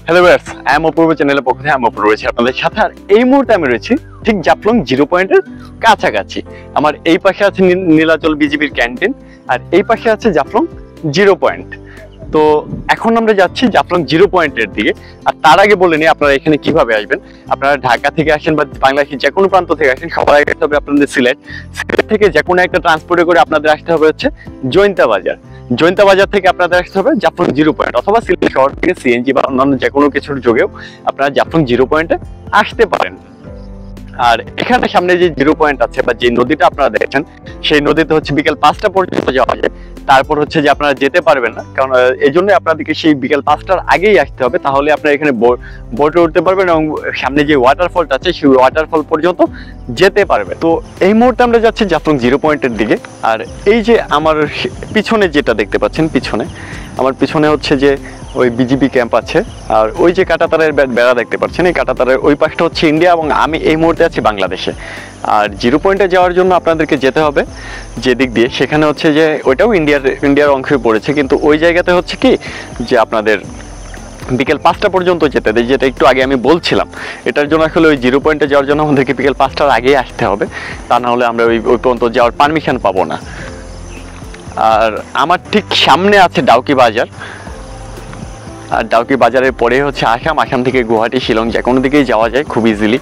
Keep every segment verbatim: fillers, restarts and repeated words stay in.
Hello viewers, I am Apurba চ্যানেলের পক্ষ থেকে আমি অপূর্ব রয়েছি আপনাদের সাথে। আর এই মুহূর্তে আমি রয়েছি ঠিক জাফলং জিরো পয়েন্টের কাছাকাছি। আমার এই পাশে আছে নীলাচল বিজিবির ক্যান্টিন, আর এই পাশে আছে জাফলং জিরো পয়েন্ট। তো এখন আমরা যাচ্ছি জাফলং জিরো পয়েন্টের দিকে। আর তার আগে বলে নিই আপনারা এখানে কিভাবে আসবেন। আপনারা ঢাকা থেকে আসেন বা বাংলাদেশের যে কোনো প্রান্ত থেকে আসেন, সবার আগে আসতে হবে আপনাদের সিলেট। সিলেট থেকে যে কোনো একটা ট্রান্সপোর্টে করে আপনাদের আসতে হবে হচ্ছে জৈন্তা বাজার। জৈন্তা বাজার থেকে আপনাদের আসতে হবে জাফলং জিরো পয়েন্ট, অথবা সিলেট শহর থেকে সিএনজি বা অন্যান্য যে কোনো কিছুর যোগেও আপনারা জাফলং জিরো পয়েন্টে আসতে পারেন। আর এখানে সামনে যে জিরো পয়েন্ট আছে বা যে নদীটা আপনারা দেখছেন, সেই নদীতে হচ্ছে বিকেল পাঁচটা পর্যন্ত যাওয়া যায়। তারপর হচ্ছে যে আপনারা যেতে পারবেন না, কারণ এই জন্য আপনাদেরকে সেই বিকেল পাঁচটার আগেই আসতে হবে। তাহলে আপনারা এখানে বোটে উঠতে পারবেন এবং সামনে যে ওয়াটারফলটা আছে সেই ওয়াটারফল পর্যন্ত যেতে পারবেন। তো এই মুহূর্তে আমরা যাচ্ছি জাফলং জিরো পয়েন্টের দিকে। আর এই যে আমার পিছনে যেটা দেখতে পাচ্ছেন, পিছনে আমার পিছনে হচ্ছে যে ওই বিজিবি ক্যাম্প আছে। আর ওই যে কাঁটাতারের বেড়া দেখতে পাচ্ছেন, এই কাঁটাতারের ওই পাশটা হচ্ছে ইন্ডিয়া এবং আমি এই মুহূর্তে আছি বাংলাদেশে। আর জিরো পয়েন্টে যাওয়ার জন্য আপনাদেরকে যেতে হবে যে দিক দিয়ে, সেখানে হচ্ছে যে ওইটাও ইন্ডিয়ার ইন্ডিয়ার অংশে পড়েছে, কিন্তু ওই জায়গাতে হচ্ছে কি যে আপনাদের বিকেল পাঁচটা পর্যন্ত যেতে দেয়, যেটা একটু আগে আমি বলছিলাম। এটার জন্য আসলে ওই জিরো পয়েন্টে যাওয়ার জন্য আমাদেরকে বিকেল পাঁচটার আগেই আসতে হবে, তা না হলে আমরা ওই ওই পর্যন্ত যাওয়ার পারমিশন পাবো না। আর আমার ঠিক সামনে আছে ডাউকি বাজার। আর ডাউকি বাজারের পরে হচ্ছে আসাম। আসাম থেকে গুয়াহাটি, শিলং যে কোনো দিকেই যাওয়া যায় খুব ইজিলি।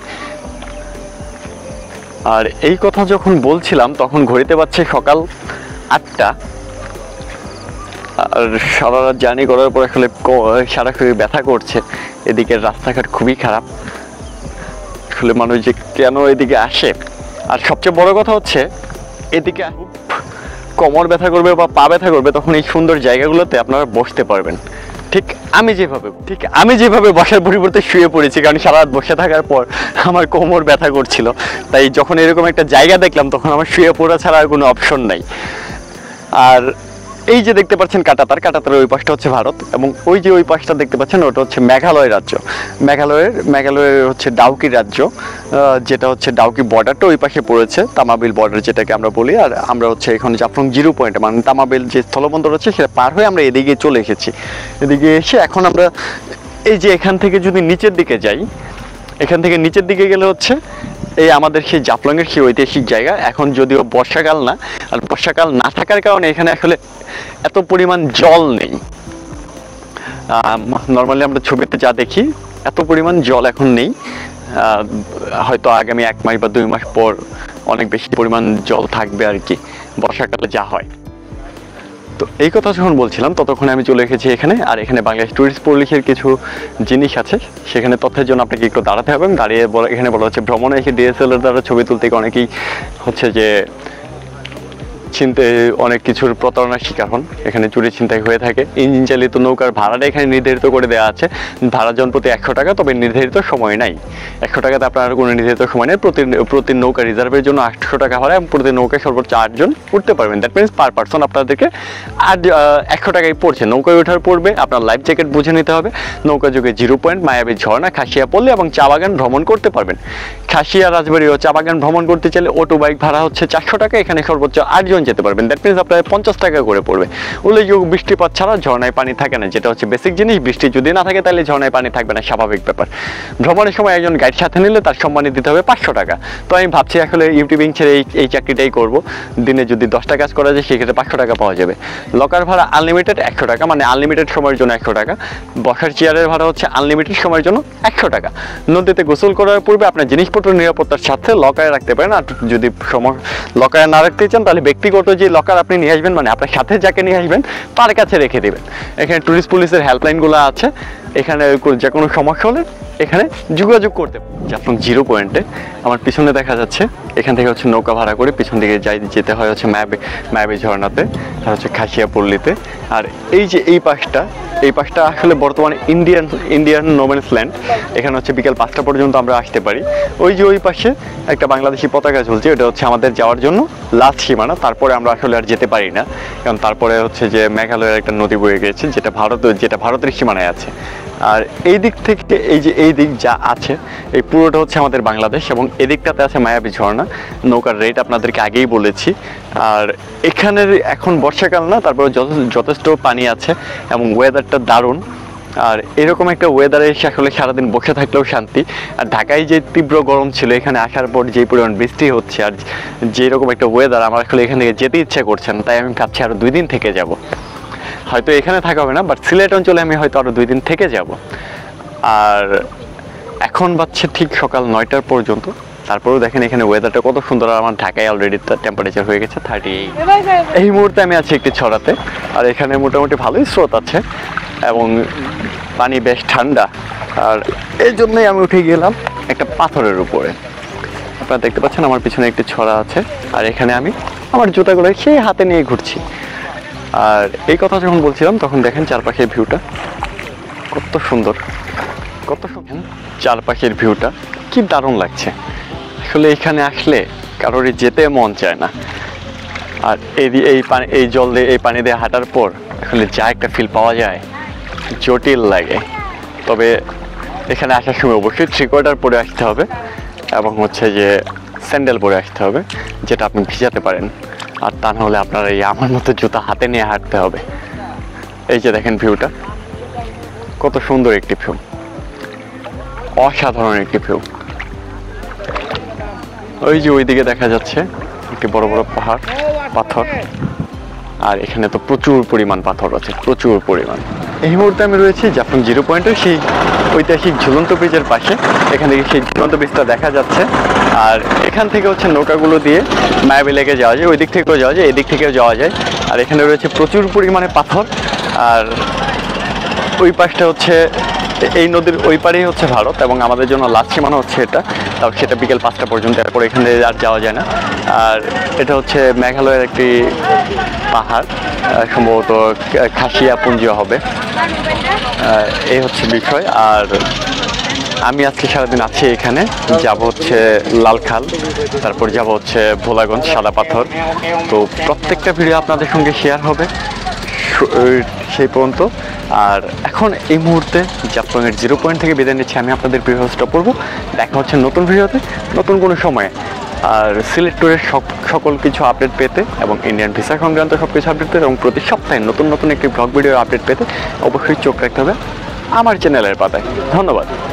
আর এই কথা যখন বলছিলাম তখন ঘড়িতে পাচ্ছে সকাল আটটা। আর সারা রাত জার্নি করার পর আসলে সারা শরীর ব্যথা করছে। এদিকে রাস্তাঘাট খুবই খারাপ, আসলে মানুষ যে কেন এদিকে আসে। আর সবচেয়ে বড় কথা হচ্ছে এদিকে কোমর ব্যথা করবে বা পা ব্যথা করবে, তখন এই সুন্দর জায়গাগুলোতে আপনারা বসতে পারবেন। ঠিক আমি যেভাবে ঠিক আমি যেভাবে বসার পরিবর্তে শুয়ে পড়েছি, কারণ সারা রাত বসে থাকার পর আমার কোমর ব্যথা করছিল। তাই যখন এরকম একটা জায়গা দেখলাম তখন আমার শুয়ে পড়া ছাড়া আর কোনো অপশন নাই। আর এই যে দেখতে পাচ্ছেন কাঁটাতার, কাঁটাতারের ওই পাশটা হচ্ছে ভারত, এবং ওই যে ওই পাশটা দেখতে পাচ্ছেন ওটা হচ্ছে মেঘালয় রাজ্য। মেঘালয়ের মেঘালয়ের হচ্ছে ডাউকি রাজ্য, যেটা হচ্ছে ডাউকি বর্ডারটা ওই পাশে পড়েছে, তামাবিল বর্ডার যেটাকে আমরা বলি। আর আমরা হচ্ছে এখন জাফলং জিরো পয়েন্ট মানে তামাবিল যে স্থলবন্দর আছে সেটা পার হয়ে আমরা এদিকে চলে এসেছি। এদিকে এসে এখন আমরা এই যে এখান থেকে যদি নিচের দিকে যাই, এখান থেকে নিচের দিকে গেলে হচ্ছে এই আমাদের সেই জাফলংয়ের সেই ঐতিহাসিক জায়গা। এখন যদিও বর্ষাকাল না, আর বর্ষাকাল না থাকার কারণে এখানে আসলে এত পরিমাণ জল নেই। নর্মালি আমরা ছবিতে যা দেখি এত পরিমাণ জল এখন নেই। হয়তো আগামী এক মাস বা দুই মাস পর অনেক বেশি পরিমাণ জল থাকবে আর কি, বর্ষাকালে যা হয়। তো এই কথা যখন বলছিলাম ততক্ষণে আমি চলে এসেছি এখানে। আর এখানে বাংলাদেশ ট্যুরিস্ট পুলিশের কিছু জিনিস আছে, সেখানে তথ্যের জন্য আপনাকে একটু দাঁড়াতে হবে। দাঁড়িয়ে এখানে বলা হচ্ছে ভ্রমণে এসে ডিএসএলআর দ্বারা ছবি তুলতে অনেকেই হচ্ছে যে চিনতে অনেক কিছুর প্রতারণার শিকার হন। এখানে চুরি ছিনতাই হয়ে থাকে। ইঞ্জিন চালিত নৌকার ভাড়াটা এখানে নির্ধারিত করে দেওয়া আছে, ভাড়া জন প্রতি একশো টাকা, তবে নির্ধারিত সময় নাই। একশো টাকাতে আপনার কোনো নির্ধারিত সময় নেই। প্রতি প্রতি নৌকা রিজার্ভের জন্য আটশো টাকা ভাড়া, এবং প্রতি নৌকায় সর্বোচ্চ আটজন উঠতে পারবেন। দ্যাট মিনস পার পার্সন আপনাদেরকে আট একশো টাকায় পড়ছে। নৌকায় ওঠার পড়বে আপনার লাইফ জ্যাকেট বুঝে নিতে হবে। নৌকা যুগে জিরো পয়েন্ট, মায়াবী ঝর্ণা, খাসিয়া পল্লী এবং চা বাগান ভ্রমণ করতে পারবেন। খাসিয়া, রাজবাড়ি ও চা বাগান ভ্রমণ করতে চাইলে অটো বাইক ভাড়া হচ্ছে চারশো টাকা, এখানে সর্বোচ্চ আটজন যেতে পারবেন। দ্যাট মিনস আপনার পঞ্চাশ টাকা করে পড়বে। উল্লেখযোগ্য বৃষ্টিপাত ছাড়া ঝর্ণায় পানি থাকে না, যেটা হচ্ছে বেসিক জিনিস। বৃষ্টি যদি না থাকে তাহলে ঝর্ণায় পানি থাকবে না, স্বাভাবিক ব্যাপার। ভ্রমণের সময় একজন গাইড সাথে নিলে তার সম্মানে দিতে হবে পাঁচশো টাকা। তো আমি ভাবছি আসলে ইউটিউবিং ছেড়ে এই এই চাকরিটাই করব। দিনে যদি দশটা কাজ করা যায় সেক্ষেত্রে পাঁচশো টাকা পাওয়া যাবে। লকার ভাড়া আনলিমিটেড একশো টাকা, মানে আনলিমিটেড সময়ের জন্য একশো টাকা। বসার চেয়ারের ভাড়া হচ্ছে আনলিমিটেড সময়ের জন্য একশো টাকা। নদীতে গোসল করার পূর্বে আপনার জিনিসপত্র নিরাপত্তার সাথে লকারে রাখতে পারেন। আর যদি লকারে না রাখতে চান তাহলে ব্যক্তিগত যে লকার আপনি নিয়ে আসবেন, মানে আপনার সাথে যাকে নিয়ে আসবেন তার কাছে রেখে দেবেন। এখানে ট্যুরিস্ট পুলিশের হেল্পলাইনগুলো আছে, এখানে যে কোনো সমস্যা হলে এখানে যোগাযোগ করতে। জাফলং জিরো পয়েন্টে আমার পিছনে দেখা যাচ্ছে, এখান থেকে হচ্ছে নৌকা ভাড়া করে পিছন দিকে যাই যেতে হয় হচ্ছে মায়াবী মায়াবী ঝর্ণাতে, আর হচ্ছে খাসিয়া পল্লীতে। আর এই যে এই পাশটা, এই পাশটা আসলে বর্তমানে ইন্ডিয়ান ইন্ডিয়ান নোম্যান্স ল্যান্ড। এখানে হচ্ছে বিকেল পাঁচটা পর্যন্ত আমরা আসতে পারি। ওই যে ওই পাশে একটা বাংলাদেশি পতাকা ঝুলছে, এটা হচ্ছে আমাদের যাওয়ার জন্য লাস্ট সীমানা। তারপরে আমরা আসলে আর যেতে পারি না, কারণ তারপরে হচ্ছে যে মেঘালয়ের একটা নদী বয়ে গেছে, যেটা ভারত যেটা ভারতের সীমানায় আছে। আর এই দিক থেকে এই যে এই দিক যা আছে এই পুরোটা হচ্ছে আমাদের বাংলাদেশ, এবং এদিকটাতে আছে মায়াবী ঝর্ণা। নৌকার রেট আপনাদেরকে আগেই বলেছি। আর এখানের এখন বর্ষাকাল না, তারপরে যথেষ্ট পানি আছে এবং ওয়েদারটা দারুণ। আর এরকম একটা ওয়েদারে এসে আসলে সারাদিন বসে থাকলেও শান্তি। আর ঢাকায় যে তীব্র গরম ছিল, এখানে আসার পর যে পরিমাণ বৃষ্টি হচ্ছে আর যেরকম একটা ওয়েদার, আমার আসলে এখান থেকে যেতে ইচ্ছা করছে না। তাই আমি ভাবছি আরও দুই দিন থেকে যাব। হয়তো এখানে থাকা হবে না, বাট সিলেট অঞ্চলে আমি হয়তো আরও দুই দিন থেকে যাব। আর এখন বাজছে ঠিক সকাল নয়টার পর্যন্ত। তারপরেও দেখেন এখানে ওয়েদারটা কত সুন্দর। আর আমার ঢাকায় অলরেডি টেম্পারেচার হয়ে গেছে থার্টি এইট। এই মুহূর্তে আমি আছি একটি ছড়াতে, আর এখানে মোটামুটি ভালোই স্রোত আছে এবং পানি বেশ ঠান্ডা। আর এই জন্যই আমি উঠে গেলাম একটা পাথরের উপরে। আপনারা দেখতে পাচ্ছেন আমার পিছনে একটি ছড়া আছে, আর এখানে আমি আমার জুতাগুলো সেই হাতে নিয়ে ঘুরছি। আর এই কথা যখন বলছিলাম তখন দেখেন চারপাশের ভিউটা কত সুন্দর, কত সুন্দর চারপাশের ভিউটা, কি দারুণ লাগছে। আসলে এখানে আসলে কারোরই যেতে মন চায় না। আর এই এই পানি, এই জল দিয়ে, এই পানি দিয়ে হাঁটার পর আসলে যা একটা ফিল পাওয়া যায়, জটিল লাগে। তবে এখানে আসার সময় অবশ্যই থ্রি কোয়ার্টার পরে আসতে হবে এবং হচ্ছে যে স্যান্ডেল পরে আসতে হবে, যেটা আপনি ভিজাতে পারেন। আর তা নাহলে আপনার এই আমার মতো জুতা হাতে নিয়ে হাঁটতে হবে। এই যে দেখেন ভিউটা কত সুন্দর একটি ভিউ, অসাধারণ একটি ভিউ। ওই যে ওইদিকে দেখা যাচ্ছে একটি বড় বড় পাহাড়, পাথর। আর এখানে তো প্রচুর পরিমাণ পাথর আছে, প্রচুর পরিমাণ। এই মুহূর্তে আমি রয়েছি জাফলং জিরো পয়েন্টের সেই ঐতিহাসিক ঝুলন্ত ব্রিজের পাশে। এখান থেকে সেই ঝুলন্ত ব্রিজটা দেখা যাচ্ছে। আর এখান থেকে হচ্ছে নৌকাগুলো দিয়ে মায়াবী লেকে যাওয়া যায়, ওই দিক থেকেও যাওয়া যায়, এদিক থেকেও যাওয়া যায়। আর এখানে রয়েছে প্রচুর পরিমাণে পাথর। আর ওই পাশটা হচ্ছে, এই নদীর ওই পারেই হচ্ছে ভারত এবং আমাদের জন্য লাস্ট সীমানা হচ্ছে এটা। তাও সেটা বিকেল পাঁচটা পর্যন্ত, এরপর এখানে আর যাওয়া যায় না। আর এটা হচ্ছে মেঘালয়ের একটি পাহাড়, সম্ভবত খাসিয়া পুঞ্জ হবে, এই হচ্ছে বিষয়। আর আমি আজকে সারাদিন আছি এখানে, যাব হচ্ছে লালখাল, তারপর যাব হচ্ছে ভোলাগঞ্জ, সাদা পাথর। তো প্রত্যেকটা ভিডিও আপনাদের সঙ্গে শেয়ার হবে সেই পর্যন্ত। আর এখন এই মুহূর্তে জাফলংয়ের জিরো পয়েন্ট থেকে বিদায় নিচ্ছি আমি, আপনাদের প্রিয় হোস্ট অপূর্ব। দেখা হচ্ছে নতুন ভিডিওতে, নতুন কোনো সময়ে। আর সিলেট ট্যুরের সকল কিছু আপডেট পেতে এবং ইন্ডিয়ান ভিসা সংক্রান্ত সব কিছু আপডেট পেতে এবং প্রতি সপ্তাহে নতুন নতুন একটি ব্লগ ভিডিও আপডেট পেতে অবশ্যই চোখ রাখতে হবে আমার চ্যানেলের পাতায়। ধন্যবাদ।